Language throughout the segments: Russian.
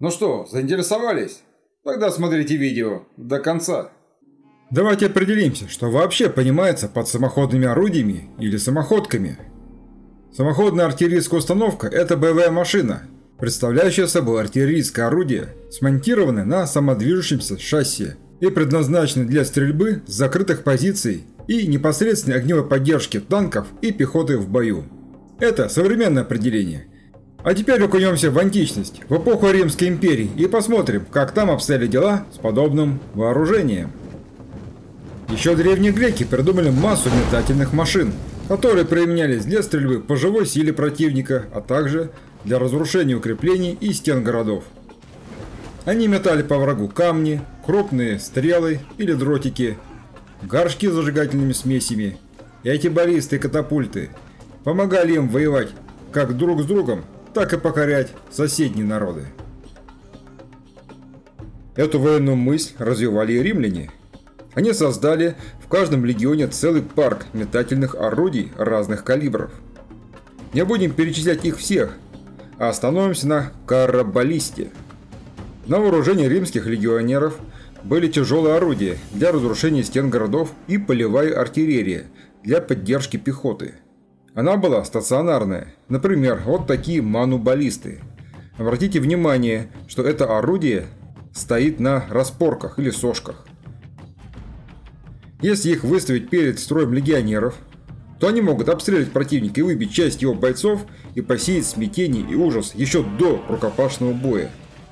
Ну что, заинтересовались? Тогда смотрите видео до конца. Давайте определимся, что вообще понимается под самоходными орудиями или самоходками. Самоходная артиллерийская установка – это боевая машина, представляющая собой артиллерийское орудие, смонтированное на самодвижущемся шасси и предназначенное для стрельбы с закрытых позиций и непосредственной огневой поддержки танков и пехоты в бою. Это современное определение. А теперь окунемся в античность, в эпоху Римской империи и посмотрим, как там обстояли дела с подобным вооружением. Еще древние греки придумали массу метательных машин, которые применялись для стрельбы по живой силе противника, а также для разрушения укреплений и стен городов. Они метали по врагу камни, крупные стрелы или дротики, горшки с зажигательными смесями. И эти баллисты и катапульты помогали им воевать как друг с другом, так и покорять соседние народы. Эту военную мысль развивали и римляне. Они создали в каждом легионе целый парк метательных орудий разных калибров. Не будем перечислять их всех, а остановимся на карабаллисте. На вооружении римских легионеров были тяжелые орудия для разрушения стен городов и полевая артиллерия для поддержки пехоты. Она была стационарная, например, вот такие манубаллисты. Обратите внимание, что это орудие стоит на распорках или сошках. Если их выставить перед строем легионеров, то они могут обстрелять противника и выбить часть его бойцов и посеять смятение и ужас еще до рукопашного боя.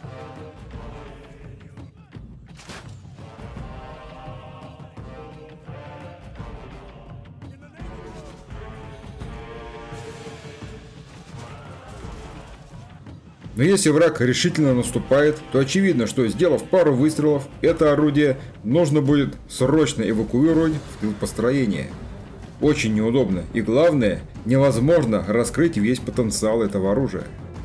Но если враг решительно наступает, то очевидно, что сделав пару выстрелов, это орудие нужно будет срочно эвакуировать в тыл построения. Очень неудобно и главное, невозможно раскрыть весь потенциал этого оружия.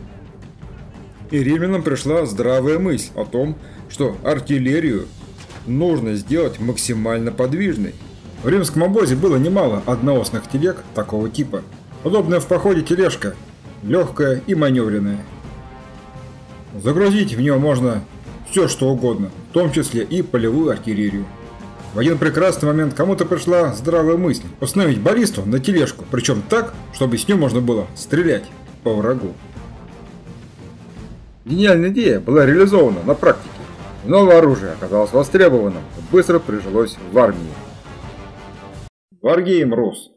И римлянам пришла здравая мысль о том, что артиллерию нужно сделать максимально подвижной. В римском обозе было немало одноосных телег такого типа. Удобная в походе тележка, легкая и маневренная. Загрузить в нее можно все что угодно, в том числе и полевую артиллерию. В один прекрасный момент кому-то пришла здравая мысль установить баллисту на тележку, причем так, чтобы с нее можно было стрелять по врагу. Гениальная идея была реализована на практике. Новое оружие оказалось востребованным и быстро прижилось в армии. Варгейм Рус.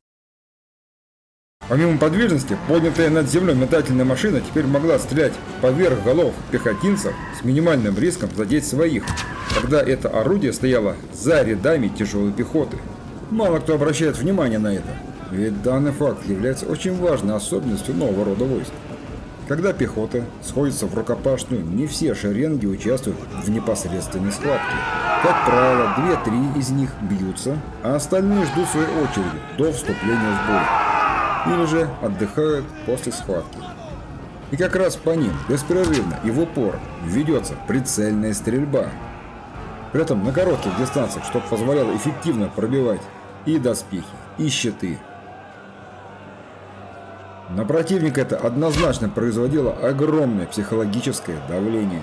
Помимо подвижности, поднятая над землей метательная машина теперь могла стрелять поверх голов пехотинцев с минимальным риском задеть своих, когда это орудие стояло за рядами тяжелой пехоты. Мало кто обращает внимание на это, ведь данный факт является очень важной особенностью нового рода войск. Когда пехота сходится в рукопашную, не все шеренги участвуют в непосредственной схватке. Как правило, 2-3 из них бьются, а остальные ждут своей очереди до вступления в бой. Или же отдыхают после схватки. И как раз по ним беспрерывно и в упор ведется прицельная стрельба. При этом на коротких дистанциях, что позволяло эффективно пробивать и доспехи, и щиты. На противника это однозначно производило огромное психологическое давление.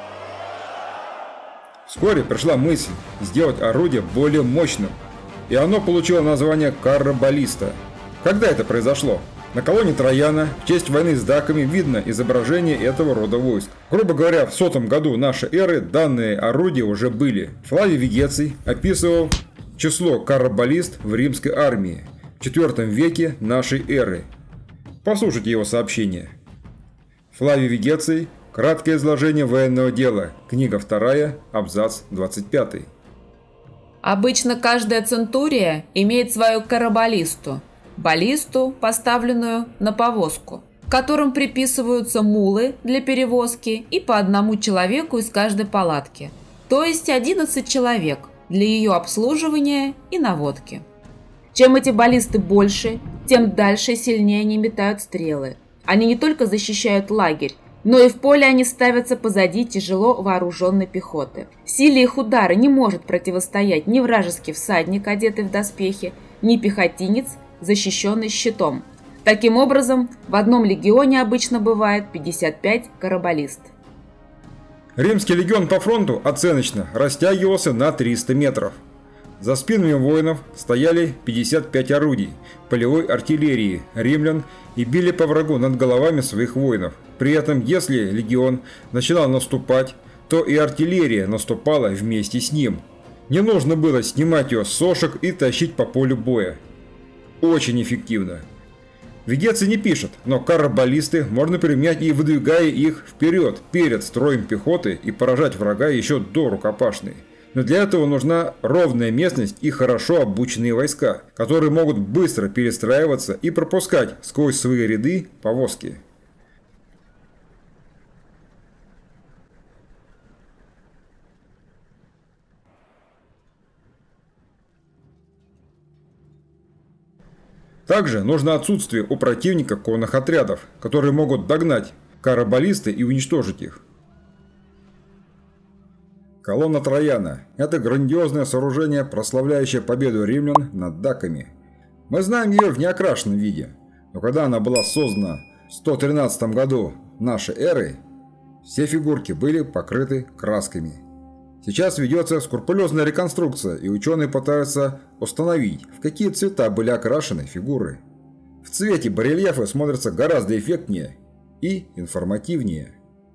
Вскоре пришла мысль сделать орудие более мощным, и оно получило название карабаллиста. Когда это произошло? На колонне Трояна в честь войны с даками видно изображение этого рода войск. Грубо говоря, в 100 году нашей эры данные орудия уже были. Флавий Вегеций описывал число карабаллист в римской армии в IV веке нашей эры. Послушайте его сообщение. Флавий Вегеций. Краткое изложение военного дела. Книга 2, абзац 25. Обычно каждая центурия имеет свою карабаллисту. Баллисту, поставленную на повозку, к которым приписываются мулы для перевозки и по одному человеку из каждой палатки, то есть 11 человек для ее обслуживания и наводки. Чем эти баллисты больше, тем дальше и сильнее они метают стрелы. Они не только защищают лагерь, но и в поле они ставятся позади тяжело вооруженной пехоты. Силе их удара не может противостоять ни вражеский всадник, одетый в доспехи, ни пехотинец, защищенный щитом. Таким образом, в одном легионе обычно бывает 55 карабаллист. Римский легион по фронту оценочно растягивался на 300 метров. За спинами воинов стояли 55 орудий полевой артиллерии римлян и били по врагу над головами своих воинов. При этом, если легион начинал наступать, то и артиллерия наступала вместе с ним. Не нужно было снимать ее с сошек и тащить по полю боя. Очень эффективно. Ведецы не пишет, но карабалисты можно применять и выдвигая их вперед, перед строем пехоты и поражать врага еще до рукопашной. Но для этого нужна ровная местность и хорошо обученные войска, которые могут быстро перестраиваться и пропускать сквозь свои ряды повозки. Также нужно отсутствие у противника конных отрядов, которые могут догнать карабалисты и уничтожить их. Колонна Трояна – это грандиозное сооружение, прославляющее победу римлян над даками. Мы знаем ее в неокрашенном виде, но когда она была создана в 113 году нашей эры, все фигурки были покрыты красками. Сейчас ведется скрупулезная реконструкция, и ученые пытаются установить, в какие цвета были окрашены фигуры. В цвете барельефы смотрятся гораздо эффектнее и информативнее.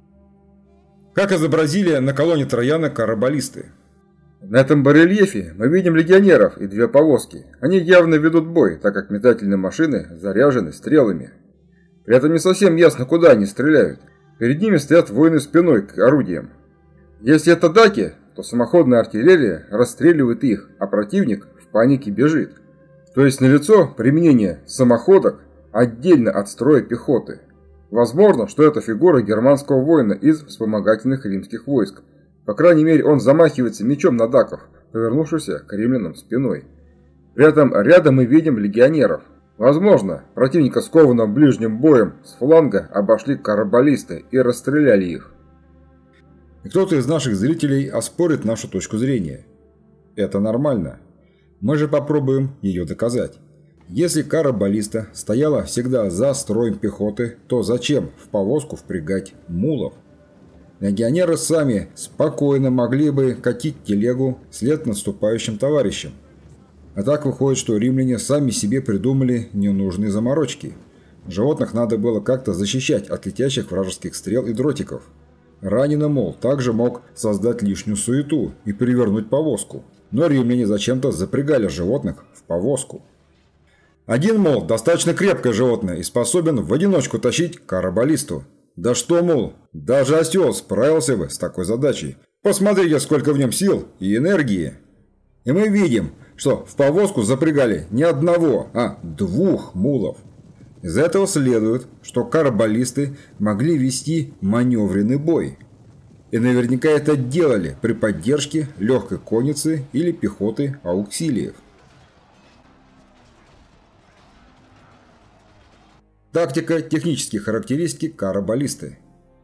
Как изобразили на колонне Трояна карабалисты. На этом барельефе мы видим легионеров и две повозки. Они явно ведут бой, так как метательные машины заряжены стрелами. При этом не совсем ясно, куда они стреляют. Перед ними стоят воины спиной к орудиям. Если это даки, то самоходная артиллерия расстреливает их, а противник в панике бежит. То есть налицо применение самоходок отдельно от строя пехоты. Возможно, что это фигура германского воина из вспомогательных римских войск. По крайней мере, он замахивается мечом на даков, повернувшись к римлянам спиной. При этом рядом мы видим легионеров. Возможно, противника, скованного ближним боем с фланга, обошли карабалисты и расстреляли их. И кто-то из наших зрителей оспорит нашу точку зрения. Это нормально. Мы же попробуем ее доказать. Если карабалиста стояла всегда за строем пехоты, то зачем в повозку впрягать мулов? Легионеры сами спокойно могли бы катить телегу вслед наступающим товарищам. А так выходит, что римляне сами себе придумали ненужные заморочки. Животных надо было как-то защищать от летящих вражеских стрел и дротиков. Раненый мул также мог создать лишнюю суету и перевернуть повозку. Но римляне зачем-то запрягали животных в повозку. Один мул достаточно крепкое животное и способен в одиночку тащить карабалисту. Да что мул, даже осел справился бы с такой задачей. Посмотрите, сколько в нем сил и энергии. И мы видим, что в повозку запрягали не одного, а двух мулов. Из этого следует, что карабалисты могли вести маневренный бой. И наверняка это делали при поддержке легкой конницы или пехоты ауксилиев. Тактика, технические характеристики карабалисты.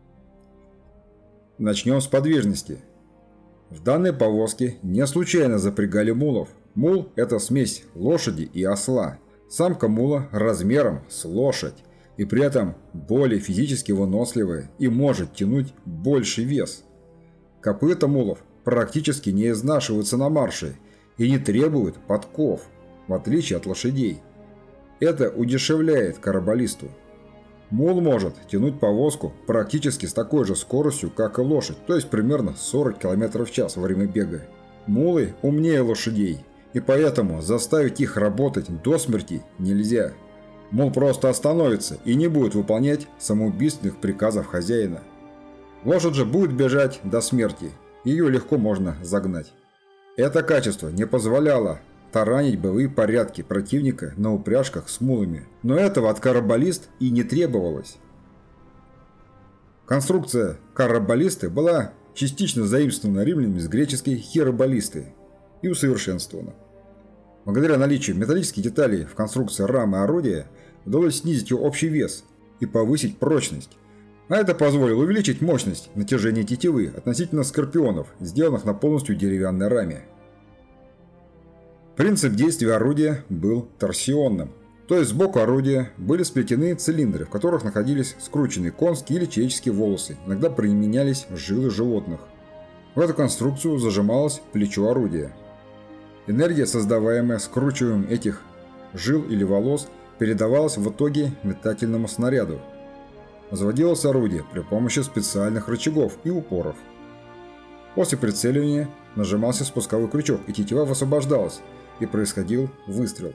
Начнем с подвижности. В данной повозке не случайно запрягали мулов. Мул – это смесь лошади и осла. Самка мула размером с лошадь и при этом более физически выносливая и может тянуть больший вес. Копыта мулов практически не изнашиваются на марше и не требуют подков, в отличие от лошадей. Это удешевляет карабалисту. Мул может тянуть повозку практически с такой же скоростью, как и лошадь, то есть примерно 40 км в час во время бега. Мулы умнее лошадей, и поэтому заставить их работать до смерти нельзя. Мул просто остановится и не будет выполнять самоубийственных приказов хозяина. Лошадь же будет бежать до смерти, ее легко можно загнать. Это качество не позволяло таранить боевые порядки противника на упряжках с мулами, но этого от карабалист и не требовалось. Конструкция карабалисты была частично заимствована римлянами с греческой хиробалисты и усовершенствована. Благодаря наличию металлических деталей в конструкции рамы орудия удалось снизить ее общий вес и повысить прочность. А это позволило увеличить мощность натяжения тетивы относительно скорпионов, сделанных на полностью деревянной раме. Принцип действия орудия был торсионным. То есть сбоку орудия были сплетены цилиндры, в которых находились скрученные конские или человеческие волосы, иногда применялись жилы животных. В эту конструкцию зажималось плечо орудия. Энергия, создаваемая скручиванием этих жил или волос, передавалась в итоге метательному снаряду. Заводилось орудие при помощи специальных рычагов и упоров. После прицеливания нажимался спусковой крючок, и тетива высвобождалась, и происходил выстрел.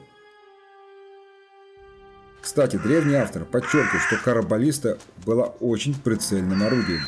Кстати, древний автор подчеркивает, что карабаллиста была очень прицельным орудием.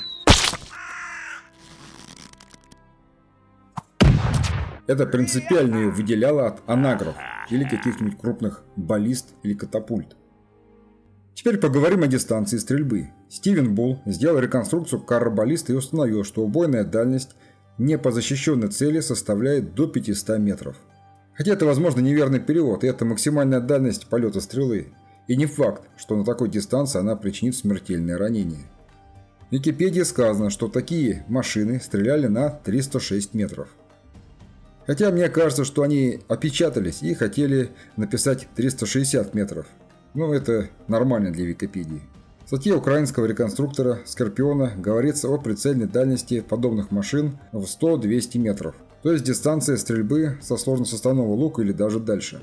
Это принципиально ее выделяло от анагров или каких-нибудь крупных баллист или катапульт. Теперь поговорим о дистанции стрельбы. Стивен Булл сделал реконструкцию карабаллиста и установил, что убойная дальность не по защищенной цели составляет до 500 метров. Хотя это, возможно, неверный перевод, и это максимальная дальность полета стрелы. И не факт, что на такой дистанции она причинит смертельное ранение. В Википедии сказано, что такие машины стреляли на 306 метров. Хотя мне кажется, что они опечатались и хотели написать 360 метров. Но это нормально для Википедии. В статье украинского реконструктора Скорпиона говорится о прицельной дальности подобных машин в 100-200 метров. То есть дистанция стрельбы со сложносоставного лука или даже дальше.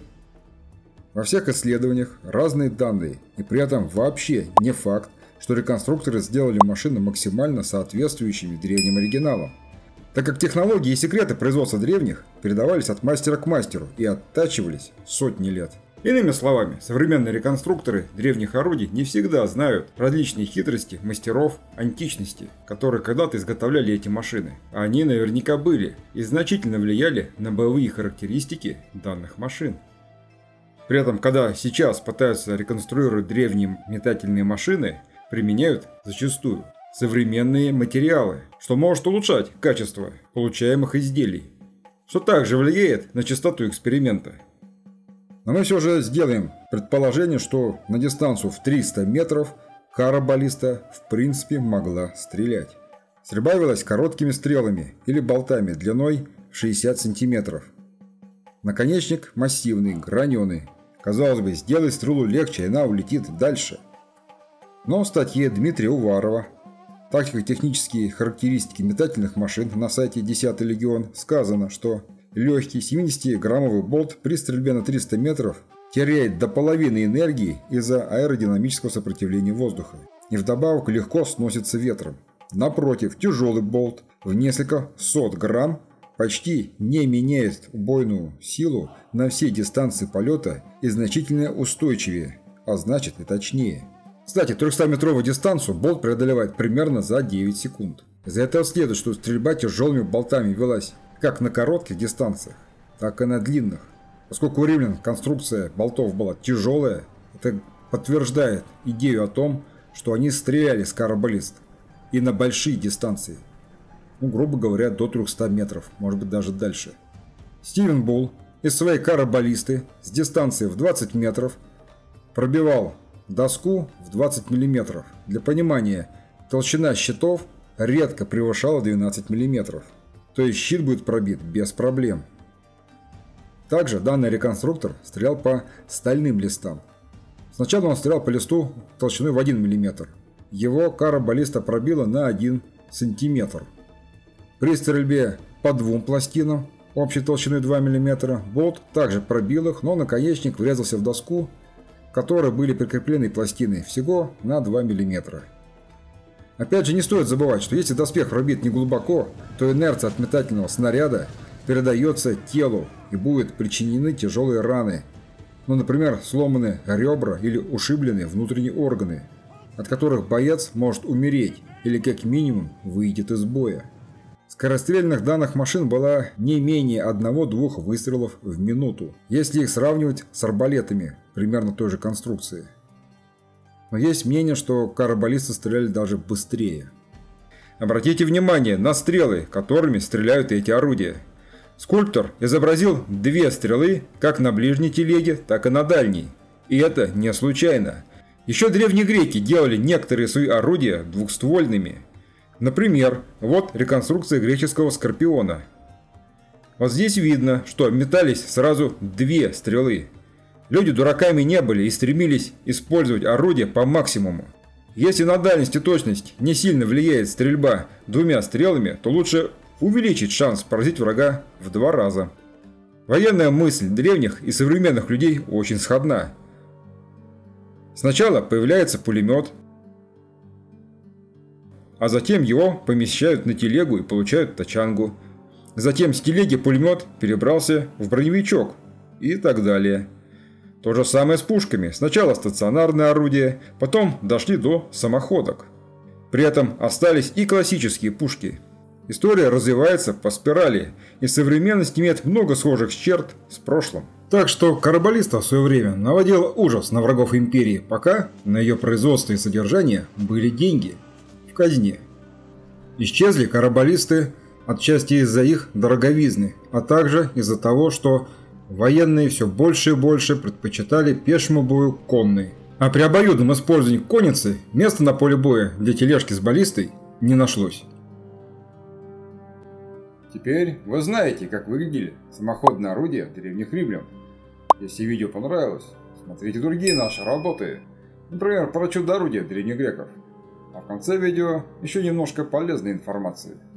Во всех исследованиях разные данные, и при этом вообще не факт, что реконструкторы сделали машины максимально соответствующими древним оригиналам. Так как технологии и секреты производства древних передавались от мастера к мастеру и оттачивались сотни лет. Иными словами, современные реконструкторы древних орудий не всегда знают различные хитрости мастеров античности, которые когда-то изготовляли эти машины. А они наверняка были и значительно влияли на боевые характеристики данных машин. При этом, когда сейчас пытаются реконструировать древние метательные машины, применяют зачастую современные материалы, что может улучшать качество получаемых изделий, что также влияет на частоту эксперимента. Но мы все же сделаем предположение, что на дистанцию в 300 метров карабаллиста в принципе могла стрелять. Стрельба велась короткими стрелами или болтами длиной 60 сантиметров. Наконечник массивный, граненый. Казалось бы, сделай стрелу легче, и она улетит дальше. Но в статье Дмитрия Уварова «Тактико-технические характеристики метательных машин» на сайте 10-й легион сказано, что легкий 70-граммовый болт при стрельбе на 300 метров теряет до половины энергии из-за аэродинамического сопротивления воздуха и вдобавок легко сносится ветром. Напротив, тяжелый болт в несколько сот грамм почти не меняет убойную силу на всей дистанции полета и значительно устойчивее, а значит и точнее. Кстати, 300-метровую дистанцию болт преодолевает примерно за 9 секунд. Из этого следует, что стрельба тяжелыми болтами велась как на коротких дистанциях, так и на длинных. Поскольку у римлян конструкция болтов была тяжелая, это подтверждает идею о том, что они стреляли с карабаллист и на большие дистанции. Грубо говоря, до 300 метров, может быть даже дальше. Стивен Булл из своей карабаллисты с дистанции в 20 метров пробивал доску в 20 мм. Для понимания, толщина щитов редко превышала 12 мм. То есть щит будет пробит без проблем. Также данный реконструктор стрелял по стальным листам. Сначала он стрелял по листу толщиной в 1 мм. Его карабаллиста пробила на 1 см. При стрельбе по двум пластинам общей толщиной 2 мм болт также пробил их, но наконечник врезался в доску, к которой были прикреплены пластины, всего на 2 мм. Опять же, не стоит забывать, что если доспех пробит неглубоко, то инерция от метательного снаряда передается телу и будут причинены тяжелые раны. Ну, например, сломаны ребра или ушиблены внутренние органы, от которых боец может умереть или как минимум выйдет из боя. Скорострельных данных машин было не менее 1-2 выстрелов в минуту, если их сравнивать с арбалетами примерно той же конструкции. Но есть мнение, что карабаллисты стреляли даже быстрее. Обратите внимание на стрелы, которыми стреляют эти орудия. Скульптор изобразил 2 стрелы как на ближней телеге, так и на дальней. И это не случайно. Еще древние греки делали некоторые свои орудия двухствольными. Например, вот реконструкция греческого Скорпиона. Вот здесь видно, что метались сразу 2 стрелы. Люди дураками не были и стремились использовать орудие по максимуму. Если на дальность и точность не сильно влияет стрельба двумя стрелами, то лучше увеличить шанс поразить врага в 2 раза. Военная мысль древних и современных людей очень сходна. Сначала появляется пулемет, а затем его помещают на телегу и получают тачангу. Затем с телеги пулемет перебрался в броневичок и так далее. То же самое с пушками. Сначала стационарное орудие, потом дошли до самоходок. При этом остались и классические пушки. История развивается по спирали, и современность имеет много схожих черт с прошлым. Так что Карабалиста в свое время наводила ужас на врагов империи, пока на ее производство и содержание были деньги в казне. Исчезли карабалисты отчасти из-за их дороговизны, а также из-за того, что военные все больше и больше предпочитали пешему бою конной. А при обоюдном использовании конницы места на поле боя для тележки с баллистой не нашлось. Теперь вы знаете, как выглядели самоходные орудия древних римлян. Если видео понравилось, смотрите другие наши работы, например, про чудо-орудия древних греков. А в конце видео еще немножко полезной информации.